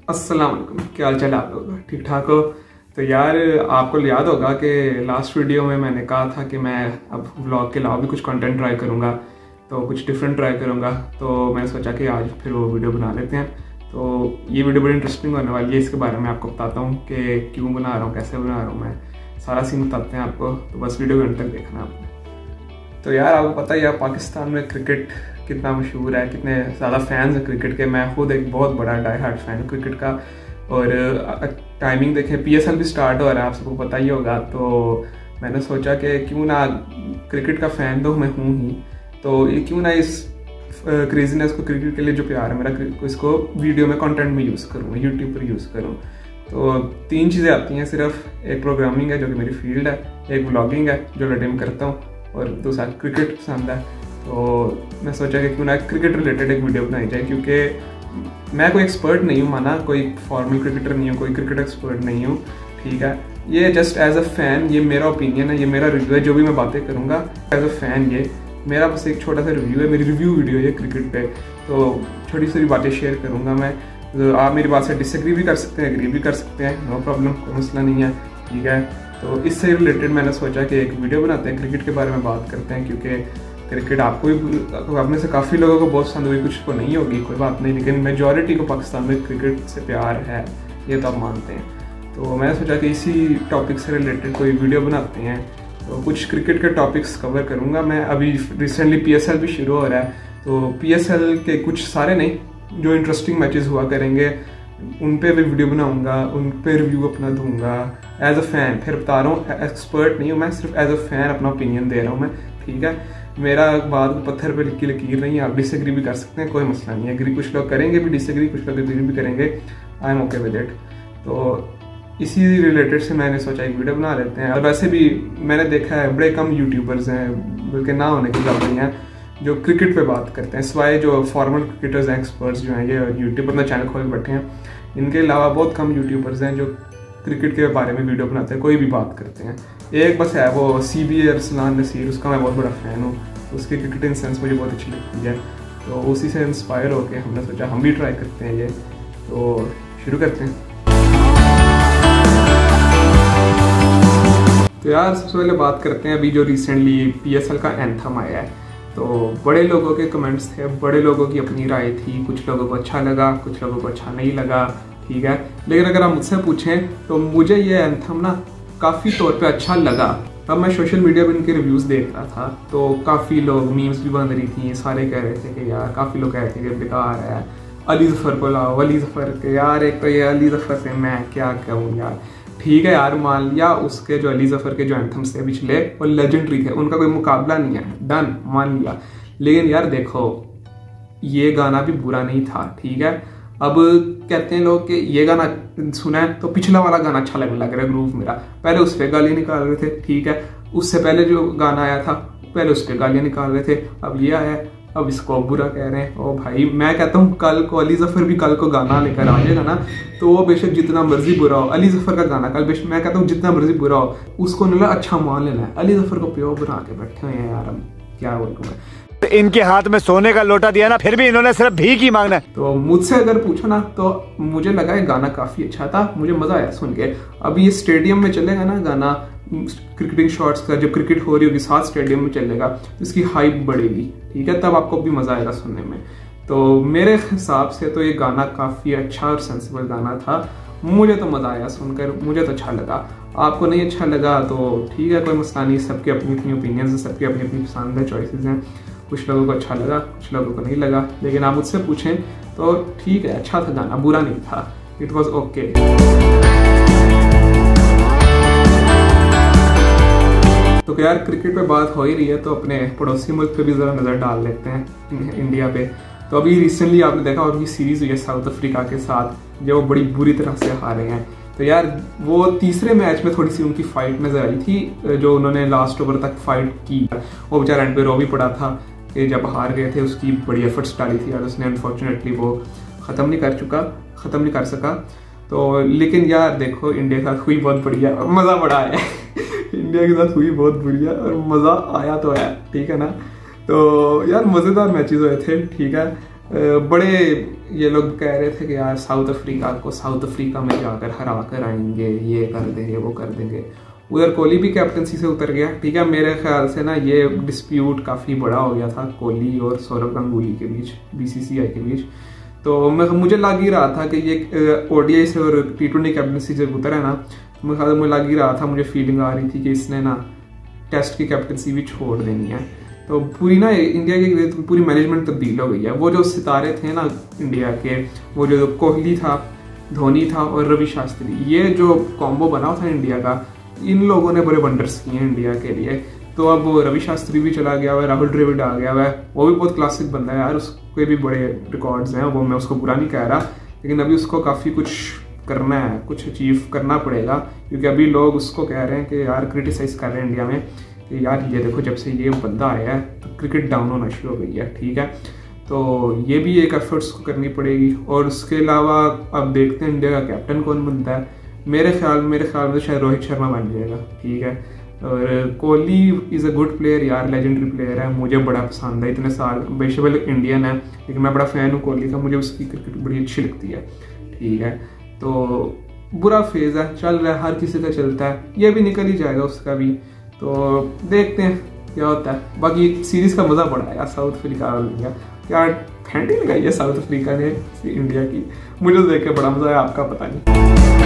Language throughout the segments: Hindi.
अस्सलाम वालेकुम, क्या हाल चाल है आप लोग? ठीक ठाक हो? तो यार आपको याद होगा कि लास्ट वीडियो में मैंने कहा था कि मैं अब व्लॉग के अलावा भी कुछ कंटेंट ट्राई करूँगा, तो कुछ डिफरेंट ट्राई करूँगा। तो मैंने सोचा कि आज फिर वो वीडियो बना लेते हैं। तो ये वीडियो बड़ी इंटरेस्टिंग होने वाली है। इसके बारे में आपको बताता हूँ कि क्यों बना रहा हूँ, कैसे बना रहा हूँ, मैं सारा सीन बताते हैं आपको। तो बस वीडियो घंटे तक देखना आपने। तो यार आपको पता ही है पाकिस्तान में क्रिकेट कितना मशहूर है, कितने ज़्यादा फैंस हैं क्रिकेट के। मैं खुद एक बहुत बड़ा डाई हार्ड फैन हूँ क्रिकेट का। और टाइमिंग देखें, PSL भी स्टार्ट हो रहा है, आप सबको पता ही होगा। तो मैंने सोचा कि क्यों ना, क्रिकेट का फ़ैन तो मैं हूँ ही, तो ये क्यों ना इस क्रेजीनेस को, क्रिकेट के लिए जो प्यार है मेरा, इसको वीडियो में कंटेंट में यूज़ करूँ, यूट्यूब पर यूज़ करूँ। तो 3 चीज़ें आती हैं सिर्फ। एक प्रोग्रामिंग है जो कि मेरी फील्ड है, एक व्लॉगिंग है जो लटे में करता हूँ, और दूसरा क्रिकेट पसंद है। तो मैं सोचा कि क्यों ना क्रिकेट रिलेटेड एक वीडियो बनाई जाए, क्योंकि मैं कोई एक्सपर्ट नहीं हूँ, माना कोई फॉर्मल क्रिकेटर नहीं हूँ, कोई क्रिकेट एक्सपर्ट नहीं हूँ, ठीक है। ये जस्ट एज अ फ़ैन, ये मेरा ओपिनियन है, ये मेरा रिव्यू है। जो भी मैं बातें करूँगा एज अ फ़ैन, ये मेरा बस एक छोटा सा रिव्यू है, मेरी रिव्यू वीडियो है क्रिकेट पे। तो छोटी छोटी बातें शेयर करूँगा मैं। तो आप मेरी बात से डिसएग्री भी कर सकते हैं, एग्री भी कर सकते हैं, नो प्रॉब्लम, कोई मसला नहीं है, ठीक है। तो इससे रिलेटेड मैंने सोचा कि एक वीडियो बनाते हैं, क्रिकेट के बारे में बात करते हैं, क्योंकि क्रिकेट आपको भी, आप में से काफ़ी लोगों को बहुत पसंद होगी, कुछ को नहीं होगी, कोई बात नहीं, लेकिन मेजॉरिटी को पाकिस्तान में क्रिकेट से प्यार है, ये तो आप मानते हैं। तो मैंने सोचा कि इसी टॉपिक से रिलेटेड कोई वीडियो बनाते हैं। तो कुछ क्रिकेट के टॉपिक्स कवर करूँगा मैं। अभी रिसेंटली PSL भी शुरू हो रहा है, तो PSL के कुछ सारे नहीं, जो इंटरेस्टिंग मैचेस हुआ करेंगे उन पे भी वीडियो बनाऊंगा, उन पे रिव्यू अपना दूंगा एज अ फ़ैन। फिर बता रहा हूँ, एक्सपर्ट नहीं हूँ मैं, सिर्फ एज अ फ़ैन अपना ओपिनियन दे रहा हूँ मैं, ठीक है। मेरा बात पत्थर पे लिखी लकीर नहीं है, आप डिसएग्री भी कर सकते हैं, कोई मसला नहीं है। एग्री कुछ लोग करेंगे भी, डिसएग्री कुछ लोग एग्री भी करेंगे, I am okay with it. तो इसी रिलेटेड से मैंने सोचा एक वीडियो बना लेते हैं। और वैसे भी मैंने देखा है बड़े कम यूट्यूबर्स हैं, बल्कि ना होने की बात नहीं है, जो क्रिकेट पे बात करते हैं, सिवाय जो फॉर्मल क्रिकेटर्स हैं, एक्सपर्ट्स जो हैं, ये यूट्यूब अपना चैनल खोल बैठे हैं। इनके अलावा बहुत कम यूट्यूबर्स हैं जो क्रिकेट के बारे में वीडियो बनाते हैं, कोई भी बात करते हैं। एक बस है, वो CB अरसलान नसीर, उसका मैं बहुत बड़ा फ़ैन हूँ, उसकी क्रिकेटिंग सेंस मुझे बहुत अच्छी लगती है। तो उसी से इंस्पायर होकर हमने सोचा हम भी ट्राई करते हैं ये। तो शुरू करते हैं। तो यार सबसे पहले बात करते हैं अभी जो रिसेंटली PSL का एंथम आया है। तो बड़े लोगों के कमेंट्स थे, बड़े लोगों की अपनी राय थी, कुछ लोगों को अच्छा लगा, कुछ लोगों को अच्छा नहीं लगा, ठीक है। लेकिन अगर आप मुझसे पूछें तो मुझे ये एंथम ना काफ़ी तौर पे अच्छा लगा। अब मैं सोशल मीडिया पर इनके रिव्यूज़ देख रहा था, तो काफ़ी लोग मीम्स भी बन रही थी, सारे कह रहे थे कि यार, काफ़ी लोग कह रहे थे कि बेकार है, अली ज़फ़र को लाओ, अली ज़फ़र के यार, एक तो ये अली ज़फ़र से मैं क्या कहूँ यार, ठीक है यार, मान लिया उसके जो अली ज़फ़र के जो एंथम्स थे पिछले, वो लेजेंडरी थे, उनका कोई मुकाबला नहीं है, डन, मान लिया। लेकिन यार देखो, ये गाना भी बुरा नहीं था, ठीक है। अब कहते हैं लोग कि ये गाना सुना है तो पिछला वाला गाना अच्छा लगने लग रहा है, ग्रूव मेरा, पहले उस पर गालियाँ निकाल रहे थे, ठीक है। उससे पहले जो गाना आया था, पहले उस पर गालियाँ निकाल रहे थे, अब ये आया, अब इसको बुरा कह रहे हैं। ओ भाई, मैं कहता हूँ कल को अली ज़फ़र भी कल को गाना लेकर आ जाएगा ना, तो वो बेशक जितना मर्जी बुरा हो, अली ज़फ़र का गाना कल बेशक, मैं कहता हूँ जितना मर्जी बुरा हो, उसको ना अच्छा मान लेना है। अली ज़फ़र को प्यो बना के बैठे हुए हैं यार, हम क्या बोलूँ मैं। तो इनके हाथ में सोने का लोटा दिया ना, फिर भी इन्होंने सिर्फ भीख ही मांगना है। तो मुझसे अगर पूछो ना, तो मुझे लगा ये गाना काफ़ी अच्छा था, मुझे मज़ा आया सुन के। अभी ये स्टेडियम में चलेगा ना गाना, क्रिकेटिंग शॉट्स का, जब क्रिकेट हो रही होगी साथ स्टेडियम में चलेगा, तो इसकी हाइप बढ़ेगी, ठीक है, तब आपको भी मज़ा आएगा सुनने में। तो मेरे हिसाब से तो ये गाना काफ़ी अच्छा और सेंसिबल गाना था, मुझे तो मज़ा आया सुनकर, मुझे तो अच्छा लगा। आपको नहीं अच्छा लगा तो ठीक है, कोई मसला नहीं, सबके अपनी अपनी ओपिनियंस हैं, सबकी अपनी अपनी पसंद है, चॉइसेस हैं। कुछ लोगों को अच्छा लगा, कुछ लोगों को नहीं लगा, लेकिन आप मुझसे पूछें तो ठीक है, अच्छा था गाना, बुरा नहीं था, इट वॉज ओके। तो यार क्रिकेट पे बात हो ही रही है, तो अपने पड़ोसी मुल्क पे भी ज़रा नज़र डाल लेते हैं, इंडिया पे। तो अभी रिसेंटली आपने देखा उनकी सीरीज़ हुई है साउथ अफ्रीका के साथ, जो बड़ी बुरी तरह से हारे हैं। तो यार वो तीसरे मैच में थोड़ी सी उनकी फाइट नज़र आई थी, जो उन्होंने लास्ट ओवर तक फाइट की, वो बेचारा एंड पे रो भी पड़ा था कि जब हार गए थे, उसकी बड़ी एफर्ट्स डाली थी यार उसने, अनफॉर्चुनेटली वो ख़त्म नहीं कर सका। तो लेकिन यार देखो, इंडिया के साथ हुई बहुत बढ़िया, मज़ा बड़ा आया इंडिया के साथ हुई बहुत बढ़िया और मज़ा आया तो है, ठीक है ना। तो यार मज़ेदार मैचेस हुए थे, ठीक है। बड़े ये लोग कह रहे थे कि यार साउथ अफ्रीका में जाकर हरा कर आएंगे, ये कर देंगे वो कर देंगे। उधर कोहली भी कैप्टनसी से उतर गया, ठीक है। मेरे ख्याल से ना ये डिस्प्यूट काफ़ी बड़ा हो गया था कोहली और सौरव गांगुली के बीच, BCCI के बीच। तो मुझे लग ही रहा था कि ये ODI से और T20 कैप्टनसी जब उतरा है ना, मुझे लग ही रहा था, मुझे फीलिंग आ रही थी कि इसने ना टेस्ट की कैप्टनसी भी छोड़ देनी है। तो पूरी ना इंडिया की पूरी मैनेजमेंट तब्दील हो गई है। वो जो सितारे थे ना इंडिया के, वो जो कोहली था, धोनी था और रवि शास्त्री, ये जो कॉम्बो बना था इंडिया का, इन लोगों ने बड़े वंडर्स किए हैं इंडिया के लिए। तो अब वो रवि शास्त्री भी चला गया हुआ है, राहुल द्रविड़ आ गया हुआ है, वो भी बहुत क्लासिक बंदा है यार, उसके भी बड़े रिकॉर्ड्स हैं, वो मैं उसको बुरा नहीं कह रहा, लेकिन अभी उसको काफ़ी कुछ करना है, कुछ अचीव करना पड़ेगा, क्योंकि अभी लोग उसको कह रहे हैं कि यार क्रिटिसाइज कर रहे हैं इंडिया में कि यार ये देखो जब से ये बंदा आया है तो क्रिकेट डाउन होना शुरू हो गई है, ठीक है। तो ये भी एक एफर्ट्स को करनी पड़ेगी। और उसके अलावा अब देखते हैं इंडिया का कैप्टन कौन बनता है। मेरे ख्याल में तो शायद रोहित शर्मा बन जाएगा, ठीक है। और Kohli is a good player यार, लेजेंडरी प्लेयर है, मुझे बड़ा पसंद है। इतने साल बेशक इंडियन है, लेकिन मैं बड़ा फ़ैन हूँ कोहली का, मुझे उसकी क्रिकेट बड़ी अच्छी लगती है, ठीक है। तो बुरा फेज़ है, चल रहा है, हर किसी का चलता है, ये भी निकल ही जाएगा उसका भी। तो देखते हैं क्या होता है। बाकी सीरीज़ का मज़ा बड़ा है यार, साउथ अफ्रीका वाला यार, फेंटी लगाई है साउथ अफ्रीका ने इंडिया की, मुझे तो देख के बड़ा मज़ा आया, आपका पता नहीं।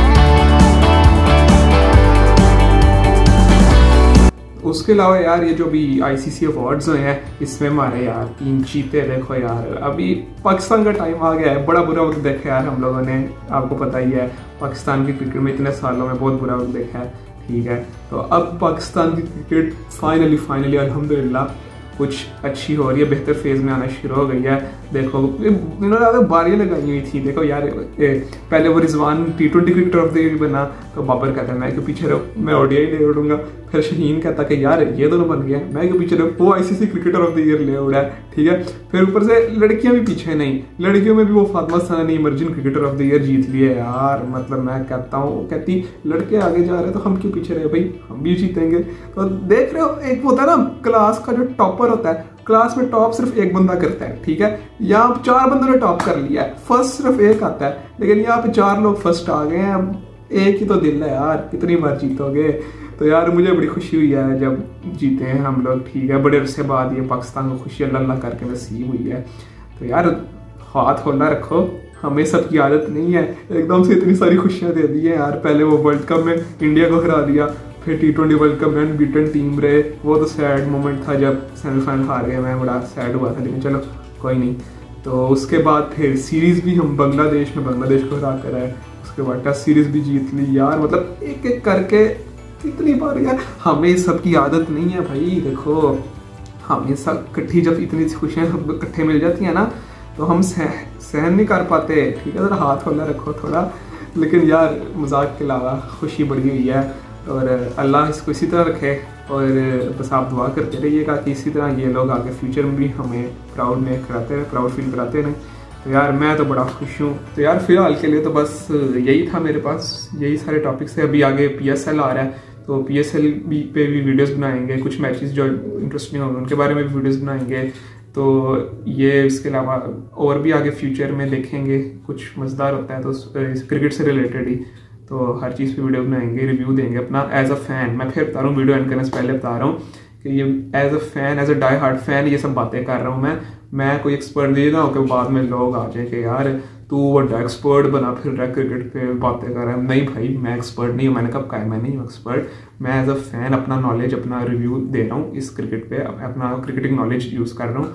उसके अलावा यार ये जो भी ICC अवार्ड्स हुए हैं, इसमें हमारे यार 3 चीते देखो यार, अभी पाकिस्तान का टाइम आ गया है, बड़ा बुरा वक्त देखा यार हम लोगों ने, आपको पता ही है पाकिस्तान की क्रिकेट में इतने सालों में बहुत बुरा वक्त देखा है, ठीक है। तो अब पाकिस्तान की क्रिकेट फाइनली अल्हम्दुलिल्लाह कुछ अच्छी हो रही है, बेहतर फेज़ में आना शुरू हो गई है। देखो इन्होंने बारियाँ लगाई हुई थी, देखो यार पहले वो Rizwan T20 cricketer of the year बना, तो बाबर कहता है मैं क्यों पीछे रहो, मैं ODI ले उड़ूंगा। फिर शहीन कहता कि यार ये दोनों बन गए, मैं क्यों पीछे रहो, वो ICC cricketer of the year ले उड़ा है, ठीक है। फिर ऊपर से लड़कियां भी पीछे नहीं, लड़कियों में भी वो फातिमा सना ने emerging cricketer of the year जीत लिए यार। मतलब मैं कहता हूँ, कहती लड़के आगे जा रहे हैं तो हम क्यों पीछे रहे भाई, हम भी जीतेंगे। तो देख रहे हो, एक होता है ना क्लास का जो टॉपर होता है, क्लास में टॉप सिर्फ एक बंदा करता है, ठीक है। यहाँ पे 4 बंदों ने टॉप कर लिया है, फर्स्ट सिर्फ एक आता है, लेकिन यहाँ पे 4 लोग फर्स्ट आ गए हैं। अब एक ही तो दिल है यार, कितनी बार जीतोगे। तो यार मुझे बड़ी खुशी हुई है जब जीते हैं हम लोग, ठीक है। बड़े अरसे बाद ये पाकिस्तान को खुशी अल्लाह करके नसीब हुई है। तो यार हाथ होला रखो, हमें सबकी आदत नहीं है एकदम से इतनी सारी खुशियाँ दे दी है यार। पहले वो वर्ल्ड कप में इंडिया को हरा दिया, फिर T20 वर्ल्ड कप में अनबीटन टीम रहे, वो तो सैड मोमेंट था जब सेमीफाइनल हार गए, मैं बड़ा सैड हुआ था, लेकिन चलो कोई नहीं। तो उसके बाद फिर सीरीज़ भी हम बांग्लादेश को हरा कर आए, उसके बाद टेस्ट सीरीज़ भी जीत ली यार। मतलब एक एक करके कितनी बार यार, हमें सबकी आदत नहीं है भाई। देखो हमें सब इकट्ठी जब इतनी खुशियाँ सब इकट्ठे मिल जाती हैं ना, तो हम सहन नहीं कर पाते, ठीक है। ज़रा हाथ होला रखो थोड़ा। लेकिन यार मजाक के अलावा खुशी बढ़ी हुई है, और अल्लाह इसको इसी तरह रखे। और बस आप दुआ करते रहिएगा कि इसी तरह ये लोग आगे फ्यूचर में भी हमें प्राउड फील कराते रहें। तो यार मैं तो बड़ा खुश हूँ। तो यार फिलहाल के लिए तो बस यही था मेरे पास, यही सारे टॉपिक्स थे। अभी आगे PSL आ रहा है, तो PSL पे भी वीडियोस बनाएंगे, कुछ मैचेस जो इंटरेस्टिंग होंगे उनके बारे में भी वीडियोस बनाएंगे। तो ये इसके अलावा और भी आगे फ्यूचर में देखेंगे, कुछ मज़ेदार होता है तो क्रिकेट से रिलेटेड ही, तो हर चीज़ पे वीडियो बनाएंगे, रिव्यू देंगे अपना एज अ फ़ैन। मैं फिर बता रहा हूँ, वीडियो एंड करने से पहले बता रहा हूँ कि ये as a fan, as a die hard fan ये सब बातें कर रहा हूँ मैं कोई एक्सपर्ट नहीं ना होकर बाद में लोग आ जाए कि यार तू बड़ा एक्सपर्ट बना फिर रहा क्रिकेट पे बातें कर रहा है। नहीं भाई, मैं एक्सपर्ट नहीं हूँ, मैंने कब कहा मैं नहीं हूँ एक्सपर्ट। मैं एज अ फ़ैन अपना नॉलेज, अपना रिव्यू दे रहा हूँ इस क्रिकेट पे, अपना क्रिकेटिंग नॉलेज यूज़ कर रहा हूँ।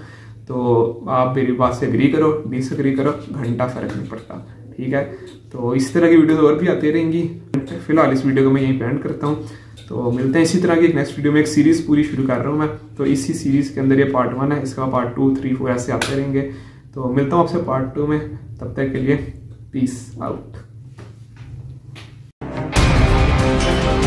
तो आप मेरी बात से एग्री करो, डिसएग्री करो, घंटा फ़र्क नहीं पड़ता, ठीक है। तो इस तरह की वीडियोस और भी आती रहेंगी। फिलहाल इस वीडियो को मैं यहीं पे एंड करता हूँ। तो मिलते हैं इसी तरह की एक नेक्स्ट वीडियो में। एक सीरीज़ पूरी शुरू कर रहा हूँ मैं, तो इसी सीरीज़ के अंदर ये पार्ट 1 है, इसका पार्ट 2, 3, 4 ऐसे आते रहेंगे। तो मिलता हूँ आपसे पार्ट 2 में, तब तक के लिए पीस आउट।